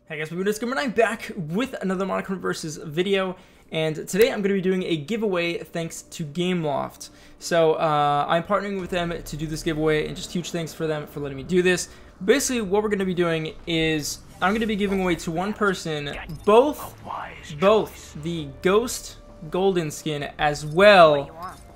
Hey guys, it's Gamer, and I'm back with another Monochrome Versus video, and today I'm going to be doing a giveaway thanks to Gameloft. So I'm partnering with them to do this giveaway, and just huge thanks for them for letting me do this. Basically, what we're going to be doing is I'm going to be giving away to one person both the Ghost Golden skin as well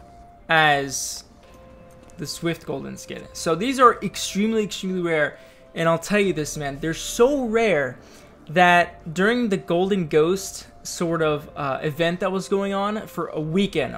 as the Swift Golden skin. So these are extremely rare, and I'll tell you this, man, they're so rare that during the Golden Ghost sort of event that was going on for a weekend,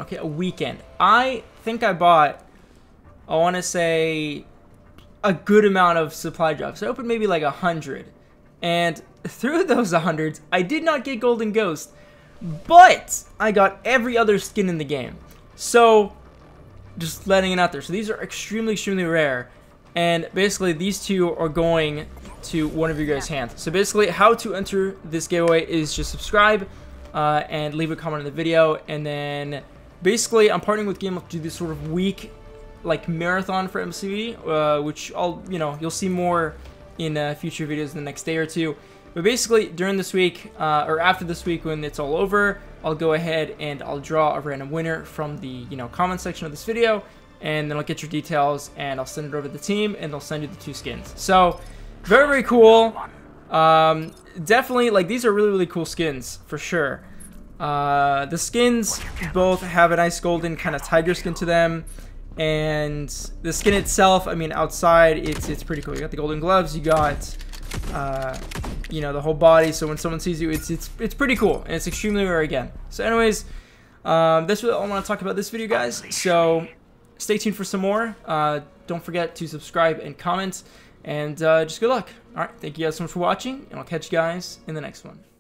I think I bought, I want to say, a good amount of supply drops. I opened maybe like 100, and through those 100s, I did not get Golden Ghost, but I got every other skin in the game. So, just letting it out there. So these are extremely rare, and basically these two are going to one of your guys' hands. So basically, how to enter this giveaway is just subscribe and leave a comment on the video, and then basically I'm partnering with Gameloft to do this sort of week like marathon for MCV, which you'll see more in future videos in the next day or two. But basically, during this week or after this week, when it's all over, I'll go ahead and I'll draw a random winner from the comment section of this video, and then I'll get your details and I'll send it over to the team, and they'll send you the 2 skins. So very cool. Definitely, like, these are really cool skins for sure. The skins both have a nice golden kind of tiger skin to them, and the skin itself, I mean, outside it's pretty cool. You got the golden gloves, you got the whole body, so when someone sees you, it's pretty cool, and it's extremely rare again. So anyways, that's really all I want to talk about this video, guys. So stay tuned for some more. Don't forget to subscribe and comment, and just good luck. Alright, thank you guys so much for watching, and I'll catch you guys in the next one.